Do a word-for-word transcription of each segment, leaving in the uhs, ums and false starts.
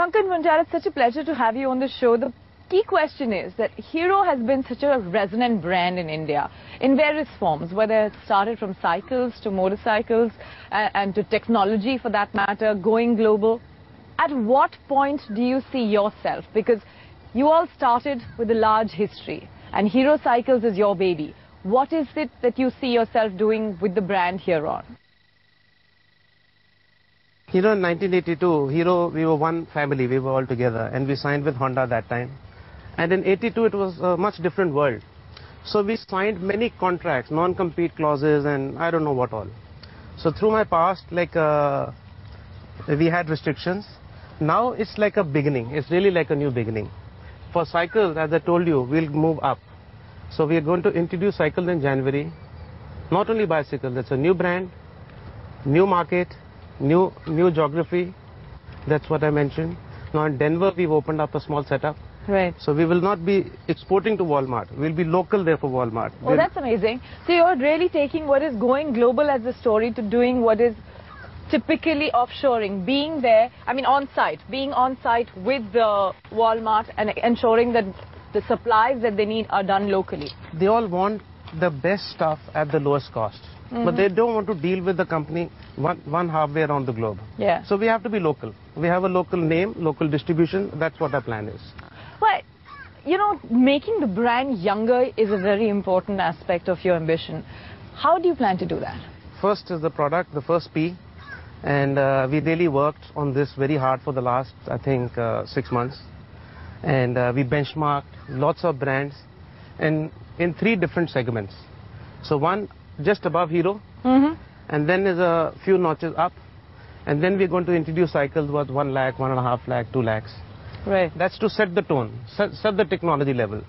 Pankaj Munjal, it's such a pleasure to have you on the show. The key question is that Hero has been such a resonant brand in India in various forms, whether it started from cycles to motorcycles and, and to technology for that matter, going global. At what point do you see yourself? Because you all started with a large history and Hero Cycles is your baby. What is it that you see yourself doing with the brand here on? You know, in nineteen eighty-two, Hero, we were one family, we were all together, and we signed with Honda that time. And in eighty-two, it was a much different world. So we signed many contracts, non-compete clauses, and I don't know what all. So through my past, like, uh, we had restrictions. Now it's like a beginning. It's really like a new beginning. For cycles, as I told you, we'll move up. So we are going to introduce cycles in January. Not only bicycles, it's a new brand, new market, new new geography. That's what I mentioned. Now in Denver, we've opened up a small setup. Right. So we will not be exporting to Walmart. We'll be local there for Walmart. Oh, that's amazing. So you're really taking what is going global as a story to doing what is typically offshoring, being there, I mean on site, being on site with the Walmart and ensuring that the supplies that they need are done locally. They all want the best stuff at the lowest cost. Mm-hmm. But they don't want to deal with the company one, one halfway around the globe. Yeah. So we have to be local. We have a local name, local distribution. That's what our plan is. But, you know, making the brand younger is a very important aspect of your ambition. How do you plan to do that? First is the product, the first P. And uh, we really worked on this very hard for the last, I think, uh, six months. And uh, we benchmarked lots of brands and in three different segments. So one just above Hero, mm-hmm. and then is a few notches up. And then we're going to introduce cycles worth one lakh, one and a half lakh, two lakhs. Right. That's to set the tone, set, set the technology level.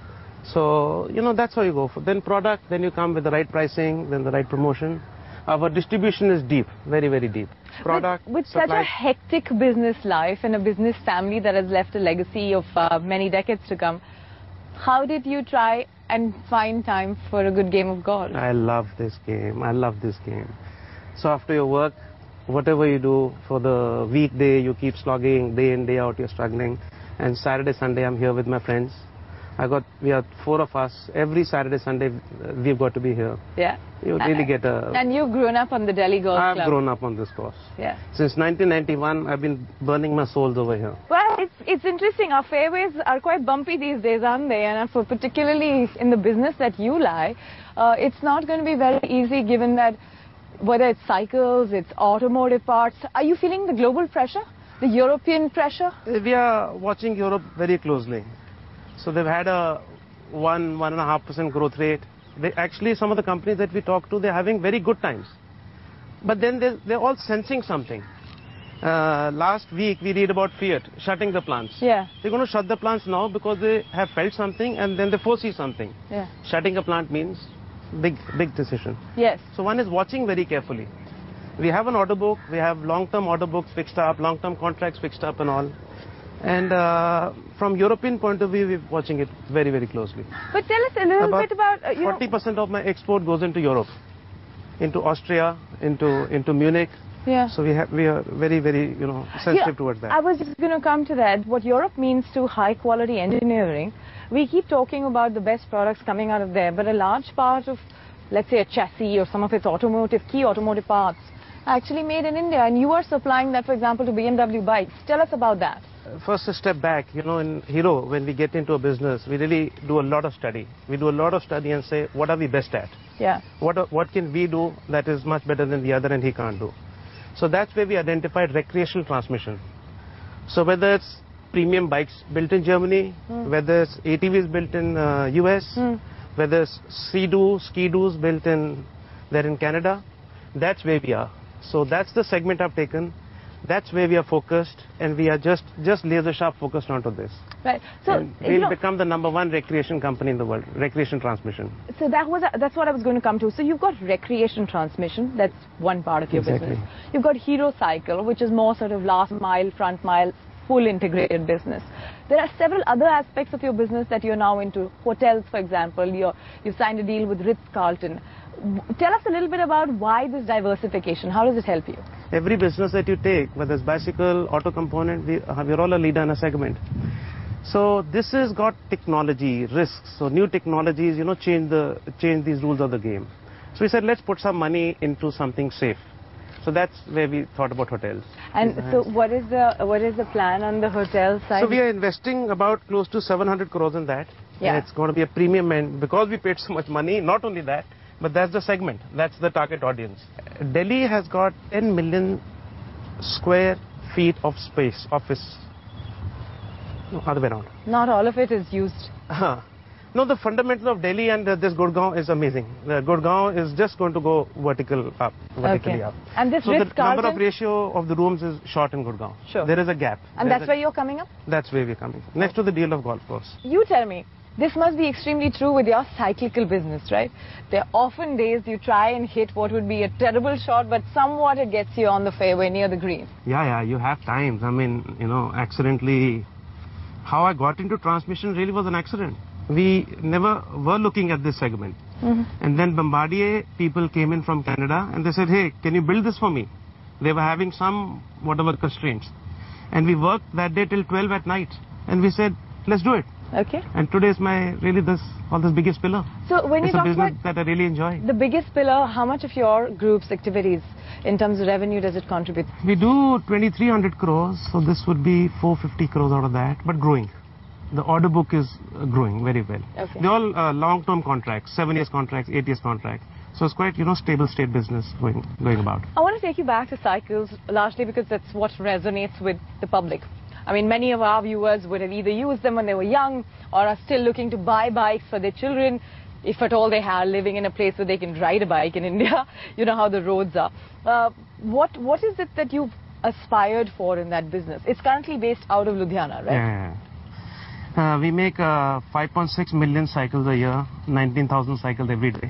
So, you know, that's how you go. For then product, then you come with the right pricing, then the right promotion. Our distribution is deep, very, very deep. Product, With, with supply. such a hectic business life and a business family that has left a legacy of uh, many decades to come, how did you try and find time for a good game of golf? I love this game. I love this game. So after your work, whatever you do for the weekday, you keep slogging, day in, day out, you're struggling. And Saturday, Sunday, I'm here with my friends. I got, we are four of us. Every Saturday, Sunday, we've got to be here. Yeah. You really get a... And you've grown up on the Delhi Golf I've Club. I've grown up on this course. Yeah. Since nineteen ninety-one, I've been burning my souls over here. Well, it's, it's interesting. Our fairways are quite bumpy these days, aren't they? And for particularly in the business that you lie, uh, it's not going to be very easy given that whether it's cycles, it's automotive parts. Are you feeling the global pressure, the European pressure? We are watching Europe very closely. So they've had a one, one and a half percent growth rate. They actually, some of the companies that we talk to, they're having very good times. But then they're, they're all sensing something. Uh, last week we read about Fiat shutting the plants. Yeah. They're going to shut the plants now because they have felt something and then they foresee something. Yeah. Shutting a plant means big, big decision. Yes. So one is watching very carefully. We have an order book. We have long-term order books fixed up, long-term contracts fixed up and all. And uh, from European point of view, we're watching it very, very closely. But tell us a little about bit about... Uh, you forty percent of my export goes into Europe, into Austria, into into Munich. Yeah. So we have we are very, very, you know, sensitive yeah, towards that. I was just going to come to that. What Europe means to high-quality engineering, we keep talking about the best products coming out of there, but a large part of, let's say, a chassis or some of its automotive, key automotive parts are actually made in India. And you are supplying that, for example, to B M W bikes. Tell us about that. First, a step back. You know, in Hero, when we get into a business, we really do a lot of study. We do a lot of study and say, what are we best at? Yeah. What, what can we do that is much better than the other and he can't do? So that's where we identified recreational transmission. So whether it's premium bikes built in Germany, mm. whether it's A T Vs built in uh, U S, mm. whether it's Sea-Doo, Ski-Doos built in there in Canada, that's where we are. So that's the segment I've taken. That's where we are focused, and we are just just laser sharp focused onto this. Right. So and we'll you know, become the number one recreation company in the world, recreation transmission. So that was a, that's what I was going to come to. So you've got recreation transmission. That's one part of your exactly. business. You've got Hero Cycle, which is more sort of last mile, front mile, full integrated business. There are several other aspects of your business that you're now into. Hotels, for example. You're, you've signed a deal with Ritz-Carlton. Tell us a little bit about why this diversification. How does it help you? Every business that you take, whether it's bicycle, auto component, we, uh, we're all a leader in a segment. So this has got technology, risks. So new technologies, you know, change the change these rules of the game. So we said, let's put some money into something safe. So that's where we thought about hotels. And so what is the what is the plan on the hotel side? So we are investing about close to seven hundred crores in that. Yeah. And it's going to be a premium, and because we paid so much money, not only that, but that's the segment. That's the target audience. Delhi has got ten million square feet of space, office. No, other way around. Not all of it is used. Uh-huh. No, the fundamental of Delhi and uh, this Gurgaon is amazing. The Gurgaon is just going to go vertical up, vertically Okay. up. And this So the Ritz-Carlton? number of ratio of the rooms is short in Gurgaon. Sure. There is a gap. And There's that's a- where you're coming up? That's where we're coming. Next to the deal of golf course. You tell me, this must be extremely true with your cyclical business, right? There are often days you try and hit what would be a terrible shot, but somewhat it gets you on the fairway near the green. Yeah, yeah, you have times. I mean, you know, accidentally, how I got into transmission really was an accident. We never were looking at this segment. Mm-hmm. And then Bombardier people came in from Canada and they said, hey, can you build this for me? They were having some whatever constraints. And we worked that day till twelve at night. And we said, let's do it. Okay. And today is my, really this, all this biggest pillar. So when you It's a talk business about that I really enjoy. the biggest pillar, how much of your group's activities in terms of revenue does it contribute? We do twenty-three hundred crores, so this would be four hundred fifty crores out of that, but growing. The order book is uh, growing very well. Okay. They're all uh, long-term contracts, seven years contracts, eight years contracts. So it's quite, you know, stable state business going, going about. I want to take you back to cycles, largely because that's what resonates with the public. I mean, many of our viewers would have either used them when they were young or are still looking to buy bikes for their children, if at all they are living in a place where they can ride a bike in India. You know how the roads are. Uh, what What is it that you've aspired for in that business? It's currently based out of Ludhiana, right? Yeah. Uh, we make uh, five point six million cycles a year, nineteen thousand cycles every day.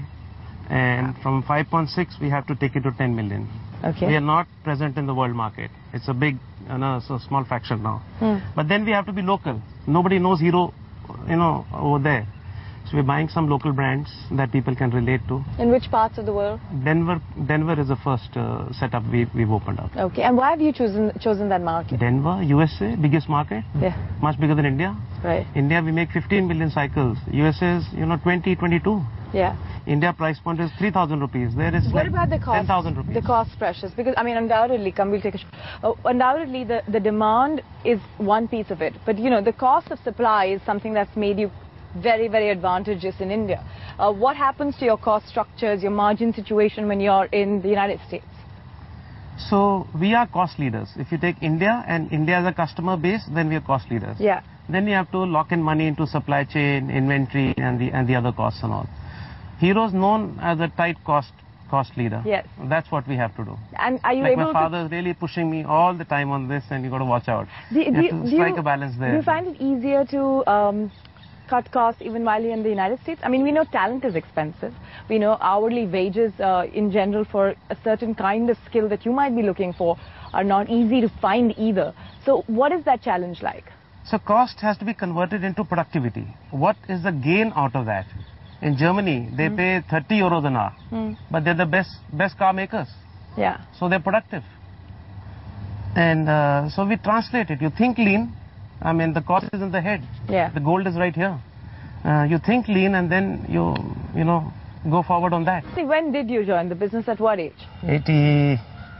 And from five point six, we have to take it to ten million. Okay. We are not present in the world market. It's a big, you know, it's a small fraction now. Hmm. But then we have to be local. Nobody knows Hero, you know, over there. So we're buying some local brands that people can relate to. In which parts of the world? Denver, Denver is the first uh, setup we, we've opened up. Okay. And why have you chosen chosen that market? Denver, U S A, biggest market, Yeah. much bigger than India. Right. India, we make fifteen million cycles. U S A is, you know, twenty, twenty-two. Yeah. India price point is three thousand rupees. There is What like about the cost? ten thousand rupees. The cost pressures, because I mean, undoubtedly, come we'll take a. Sh uh, undoubtedly, the the demand is one piece of it, but you know, the cost of supply is something that's made you very, very advantageous in India. Uh, what happens to your cost structures, your margin situation when you're in the United States? So we are cost leaders. If you take India and India as a customer base, then we are cost leaders. Yeah. Then you have to lock in money into supply chain, inventory, and the and the other costs and all. Hero is known as a tight cost cost leader. Yes. That's what we have to do. And are you Like able my father is really pushing me all the time on this, and you got to watch out. to? Do, you do, have you- to do strike you, a balance there. Do you find it easier to um, cut costs even while you're in the United States? I mean, we know talent is expensive. We know hourly wages uh, in general for a certain kind of skill that you might be looking for are not easy to find either. So what is that challenge like? So cost has to be converted into productivity. What is the gain out of that? In Germany, they Mm. pay thirty euros an hour, Mm. but they're the best best car makers, Yeah. so they're productive. And uh, so we translate it. You think lean. I mean, the cost is in the head. Yeah. The gold is right here. Uh, you think lean, and then you you know go forward on that. See, when did you join the business? At what age? eighty-seven.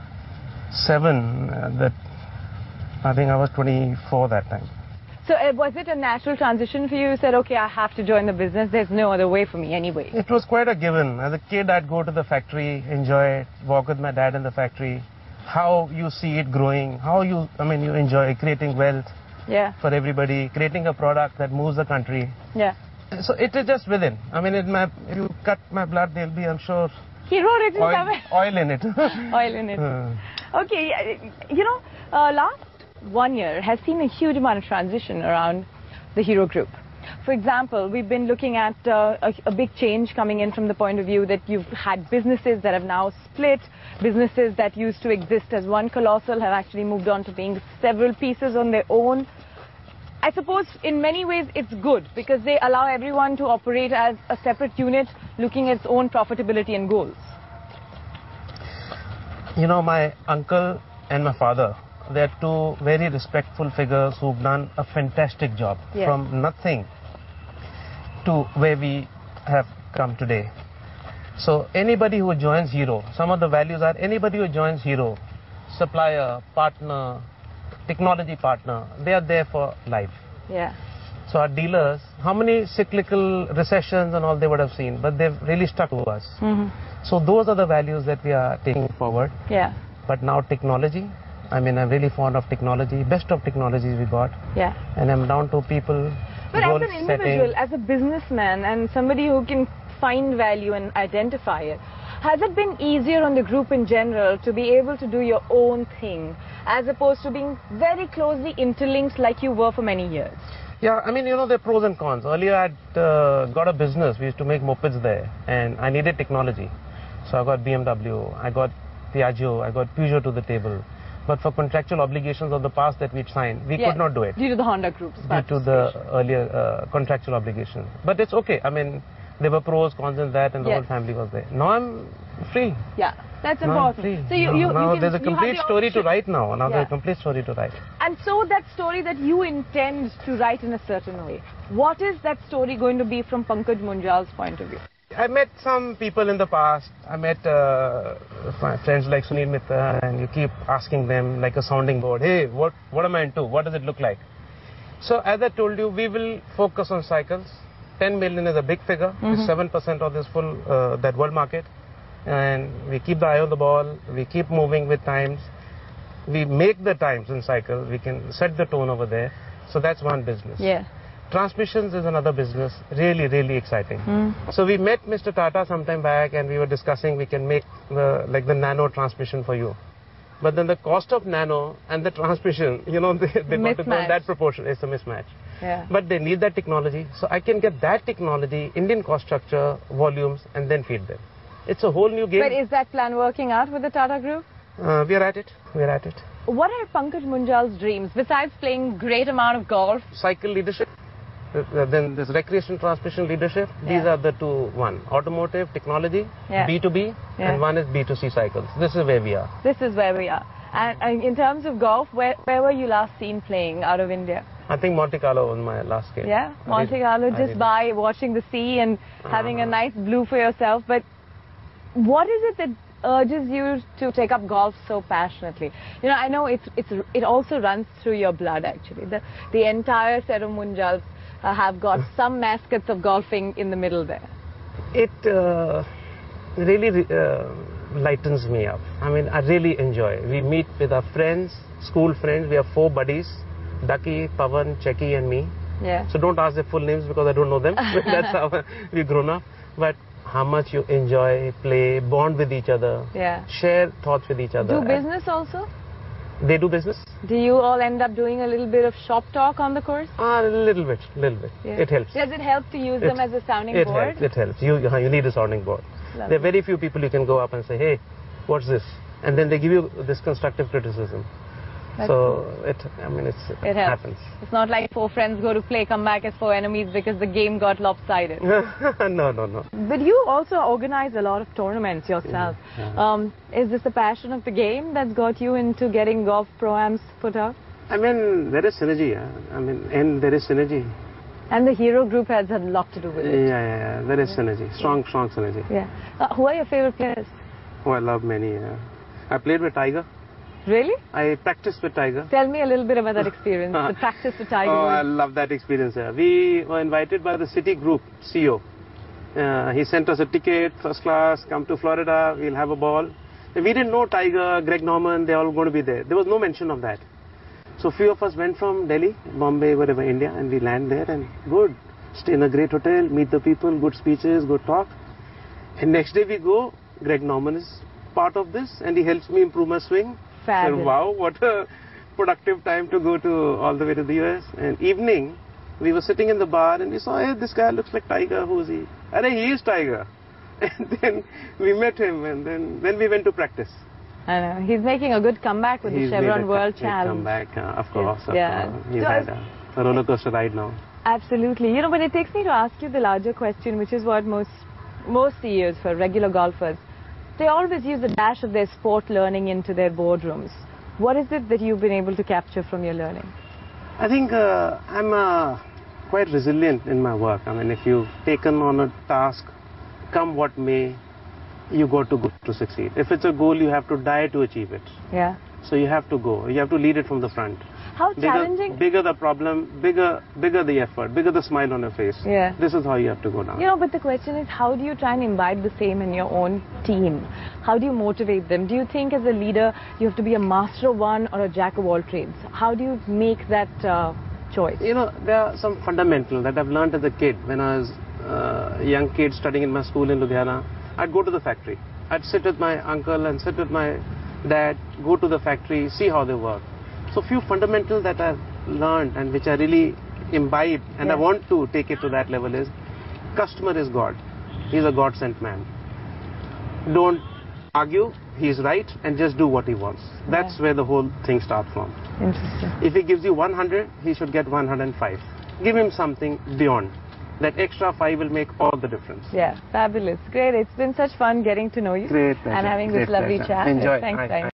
Uh, that I think I was twenty-four that time. So uh, was it a natural transition for you? You said, okay, I have to join the business. There's no other way for me anyway. It was quite a given. As a kid, I'd go to the factory, enjoy it, walk with my dad in the factory. How you see it growing, how you, I mean, you enjoy creating wealth Yeah. for everybody, creating a product that moves the country. Yeah. So it is just within. I mean, it, my, if you cut my blood, there'll be, I'm sure, He wrote it in oil, somewhere. oil in it. Oil in it. Uh, Okay, yeah, you know, uh, last one year has seen a huge amount of transition around the Hero Group. For example, we've been looking at uh, a, a big change coming in from the point of view that you've had businesses that have now split, businesses that used to exist as one colossal have actually moved on to being several pieces on their own. I suppose in many ways it's good because they allow everyone to operate as a separate unit looking at its own profitability and goals. You know, my uncle and my father, they're two very respectful figures who've done a fantastic job Yes. from nothing to where we have come today. So anybody who joins Hero, some of the values are anybody who joins Hero, supplier, partner, technology partner, they are there for life. Yeah. So our dealers, how many cyclical recessions and all they would have seen, but they've really stuck to us. Mm-hmm. So those are the values that we are taking forward. Yeah. But now technology, I mean, I'm really fond of technology, best of technologies we got. Yeah. And I'm down to people, But as goal an individual, setting. as a businessman and somebody who can find value and identify it, has it been easier on the group in general to be able to do your own thing as opposed to being very closely interlinked like you were for many years? Yeah, I mean, you know, there are pros and cons. Earlier I'd uh, got a business, we used to make mopeds there, and I needed technology. So I got B M W, I got Piaggio, I got Peugeot to the table. But for contractual obligations of the past that we'd signed, we Yes, could not do it. Due to the Honda Group's Due to the earlier uh, contractual obligations. But it's okay. I mean, there were pros, cons in that, and the Yes. whole family was there. Now I'm free. Yeah, that's Now I'm important. free. So you, now you, you now can, there's a you have complete your story to option. write now. Now Yeah. there's a complete story to write. And so that story that you intend to write in a certain way, what is that story going to be from Pankaj Munjal's point of view? I met some people in the past. I met uh, my friends like Sunil Mitra, and you keep asking them like a sounding board, hey, what, what am I into? What does it look like? So as I told you, we will focus on cycles. ten million is a big figure. Mm-hmm. It's seven percent of this full, uh, that world market. And we keep the eye on the ball. We keep moving with times. We make the times in cycle. We can set the tone over there. So that's one business. Yeah. Transmissions is another business, really, really exciting. Mm. So we met Mister Tata sometime back and we were discussing we can make the, like the nano transmission for you. But then the cost of nano and the transmission, you know, they, they got to go in that proportion. It's a mismatch. Yeah. But they need that technology. So I can get that technology, Indian cost structure, volumes, and then feed them. It's a whole new game. But is that plan working out with the Tata Group? Uh, we're at it. We're at it. What are Pankaj Munjal's dreams besides playing great amount of golf? Cycle leadership. Uh, then there's recreation transmission leadership. Yeah. These are the two, one, automotive, technology, Yeah. B two B, Yeah. and one is B two C cycles. This is where we are. This is where we are. And, and in terms of golf, where, where were you last seen playing out of India? I think Monte Carlo was my last game. Yeah, I Monte did- Carlo, I just did. by watching the sea and having a Uh-huh. nice blue for yourself. But what is it that urges you to take up golf so passionately? You know, I know it's, it's, it also runs through your blood, actually. The, the entire set of Munjals uh, have got some mascots of golfing in the middle there. It uh, really uh, lightens me up. I mean, I really enjoy. We meet with our friends, school friends. We have four buddies, Ducky, Pavan, Cheki and me. Yeah. So don't ask their full names because I don't know them. That's how we've grown up. But how much you enjoy, play, bond with each other, Yeah. share thoughts with each other. Do business also? They do business? Do you all end up doing a little bit of shop talk on the course? Ah, a little bit, little bit. Yeah. It helps. Does it help to use It- them as a sounding it board? helps, it helps. You, you need a sounding board. Lovely. There are very few people you can go up and say, hey, what's this? And then they give you this constructive criticism. That's so it, I mean, it's, it, It helps. happens. It's not like four friends go to play, come back as four enemies because the game got lopsided. no, no, no. But you also organize a lot of tournaments yourself. Yeah. Um, is this the passion of the game that's got you into getting golf pro-ams put out? I mean, there is synergy. Yeah? I mean, and there is synergy. And the Hero Group has had a lot to do with Yeah, it. yeah, yeah. There is synergy. Strong, strong synergy. Yeah. Uh, who are your favorite players? Oh, I love many. Yeah. I played with Tiger. Really? I practiced with Tiger. Tell me a little bit about that experience, the practice with Tiger. Oh, I love that experience. Yeah. We were invited by the City Group C E O. Uh, he sent us a ticket, first class, come to Florida, we'll have a ball. We didn't know Tiger, Greg Norman, they're all going to be there. There was no mention of that. So few of us went from Delhi, Bombay, wherever, India, and we land there and good. Stay in a great hotel, meet the people, good speeches, good talk. And next day we go, Greg Norman is part of this and he helps me improve my swing. Fabulous. So, wow, what a productive time to go to all the way to the U S. And evening, we were sitting in the bar and we saw, hey, this guy looks like Tiger, who is he? Arey, he is Tiger. And then we met him and then, then we went to practice. I know. He's making a good comeback with He's the Chevron made a World co- a Challenge. comeback, uh, of course. Of Yeah. course. He's So had as, a, a roller coaster ride now. Absolutely. You know, but it takes me to ask you the larger question, which is what most most C E Os, for regular golfers, they always use a dash of their sport learning into their boardrooms. What is it that you've been able to capture from your learning? I think uh, I'm uh, quite resilient in my work. I mean, if you've taken on a task, come what may, you go to go to succeed. If it's a goal, you have to die to achieve it. Yeah. So you have to go. You have to lead it from the front. How Bigger, challenging? bigger the problem, bigger, bigger the effort, bigger the smile on your face. Yeah. This is how you have to go down. You know, but the question is, how do you try and imbibe the same in your own team? How do you motivate them? Do you think as a leader, you have to be a master of one or a jack of all trades? How do you make that uh, choice? You know, there are some fundamentals that I've learned as a kid. When I was uh, a young kid studying in my school in Ludhiana, I'd go to the factory. I'd sit with my uncle and sit with my dad, go to the factory, see how they work. So few fundamentals that I've learned and which I really imbibe and yes. I want to take it to that level is, customer is God. He's a God-sent man. Don't argue, he's right, and just do what he wants. That's yeah. where the whole thing starts from. Interesting. If he gives you one hundred, he should get one hundred five. Give him something beyond. That extra five will make all the difference. Yeah, fabulous. Great. It's been such fun getting to know you. Great pleasure. And having Great this lovely pleasure. chat. Enjoy. Thanks, I, guys.